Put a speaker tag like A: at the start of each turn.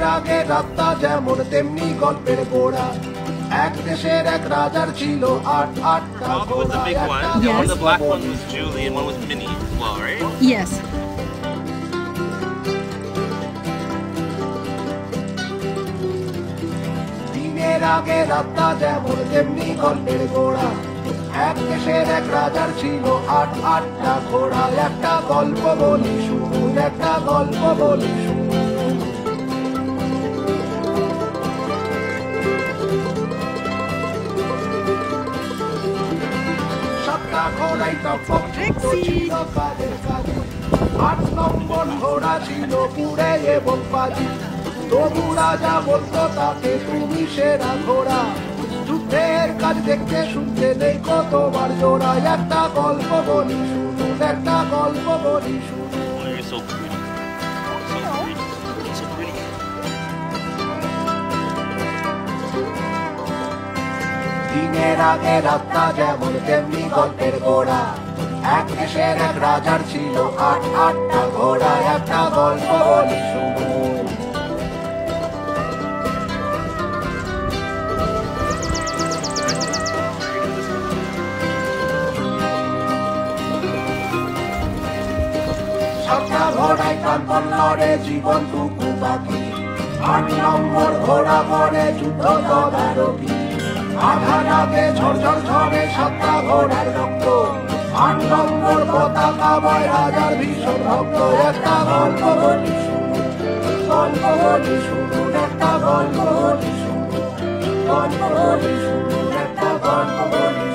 A: দিনের আগে রাতটা যেমন তেমনি গল্পের গোড়া এক দেশের এক রাজার ছিল আটটা
B: Bob was the big one.
C: Yes.
B: The black one was Julie and one was Minnie as well, right?
C: Yes.
A: দিনের আগে রাতটা যেমন তেমনি গল্পের গোড়া এক দেশের এক রাজার ছিল আটটা ঘোড়া একটা গল্প বলি শুনুন একটা গল্প বলি শুনুন সাতটা ঘোড়াই তখন ছিল কাদের কাজে 8 নম্বর ঘোড়া ছিল পুড়ে এবং পাজি তবু রাজা বলতো তাকে তুমি সেরা ঘোড়া যুদ্ধের কাজ দেখতে শুনতে নেই কতবার জোড়া একটা গল্প বলি শুনুন একটা গল্প বলি শুনুন
B: Oh, you're so pretty. So pretty. So pretty.
A: দিনের আগে রাতটা যেমন তেমনি গল্পের গোড়া এক দেশের এক রাজার ছিল আটটা ঘোড়া একটা গল্প বলি শুনুন সাতটা ঘোড়ায় প্রাণপণ লড়ে জীবন টুকু বাকি 8 নম্বর ঘোড়া পরে যুদ্ধ তদারকি আধার আগে ঝরঝর ঝরে সাতটা ঘোড়ার রক্ত 8 নম্বর পতাকা বয় রাজার ভীষণ ভক্ত একটা গল্প বলি শুনুন গল্প বলি শুনুন একটা গল্প বলি শুনুন গল্প বলি শুনুন একটা গল্প বলি